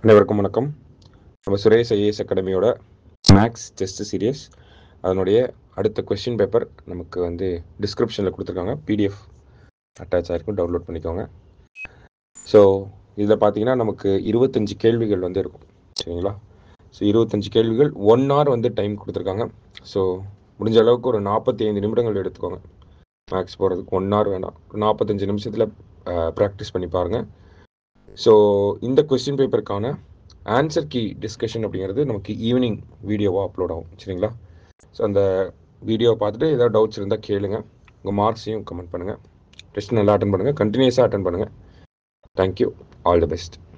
அனைவருக்கும் வணக்கம். நம்ம சுரேஷ் ஐஏஎஸ் அகாடமியோட மேக்ஸ் டெஸ்ட் சீரியஸ் அதனுடைய அடுத்த கொஸ்டின் பேப்பர் நமக்கு வந்து டிஸ்கிரிப்ஷனில் கொடுத்துருக்காங்க. பிடிஎஃப் அட்டாச் ஆகிருக்கும், டவுன்லோட் பண்ணிக்கோங்க. ஸோ இதில் பார்த்தீங்கன்னா நமக்கு 25 கேள்விகள் வந்து இருக்கும், சரிங்களா? ஸோ 25 கேள்விகள் 1 hour வந்து டைம் கொடுத்துருக்காங்க. ஸோ முடிஞ்ச அளவுக்கு ஒரு 45 நிமிடங்கள் எடுத்துக்கோங்க. மேக்ஸ் போகிறதுக்கு 1 hour வேண்டாம், 45 நிமிஷத்தில் ப்ராக்டிஸ் பண்ணி பாருங்கள். ஸோ இந்த கொஸ்டின் பேப்பருக்கான ஆன்சர் கீ டிஸ்கஷன் அப்படிங்கிறது நமக்கு ஈவினிங் வீடியோவாக அப்லோட் ஆகும், சரிங்களா? ஸோ அந்த வீடியோவை பார்த்துட்டு ஏதாவது டவுட்ஸ் இருந்தால் கேளுங்க. உங்கள் மார்க்ஸையும் கமெண்ட் பண்ணுங்கள். டெஸ்ட் நல்லா அட்டன் பண்ணுங்கள், கண்டினியூஸாக அட்டன் பண்ணுங்கள். Thank you, all the best.